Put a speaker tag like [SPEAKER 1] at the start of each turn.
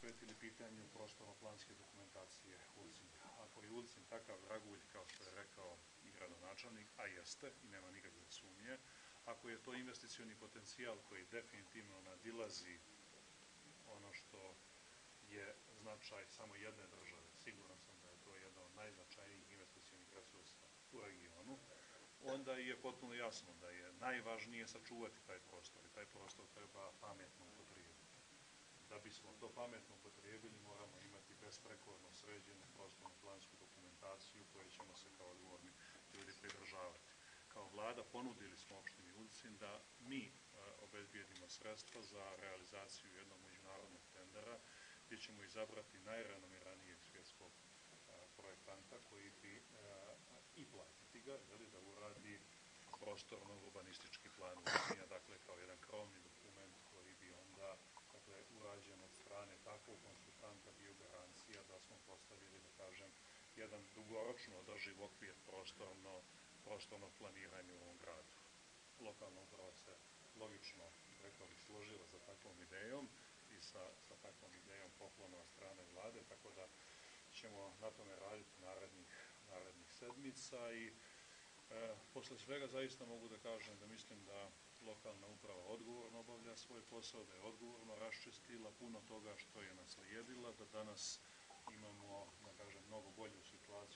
[SPEAKER 1] posvetili pitanju prostorno-planske dokumentacije Ulcinja. Ako je Ulcin takav dragulj, kao što je rekao i gradonačelnik, a jeste i nema nikakve sumnje, ako je to investicioni potencijal koji definitivno nadilazi ono što je značaj samo jedne države, siguran sam da je to jedan od najznačajnijih investicionih resursa u regionu, onda je potpuno jasno da je najvažnije sačuvati taj prostor i taj prostor treba pametno upotrijebiti. Da bismo to pametno upotrijebili moramo imati besprekorno sređenu prostorno-plansku dokumentaciju koje ćemo se kao odgovorni ljudi pridržavati. Kao vlada ponudili smo opštini Ulcin da mi obezbijedimo sredstva za realizaciju jednog međunarodnog tendera gdje ćemo izabrati najrenomiranijeg svjetskog projektanta koji bi i platiti ga, da uradi prostorno-urbanistički plan Ulcinja, dakle kao jedan krovni dokument koji bi onda urađen od strane takvog konsultanta bio garancija da smo postavili, da kažem, jedan dugoročno održiv okvir prostornog planiranja u ovom gradu. Lokalna uprava se logično, rekao bih, složila za takvom idejom i sa takvom idejom poklona od strane vlade, tako da ćemo na tome raditi narednih sedmica i posle svega zaista mogu da kažem da mislim da lokalna uprava odgovorno obavlja svoj posao, da je odgovorno raščistila puno toga što je naslijedila, da danas imamo, da kažem, mnogo bolju situaciju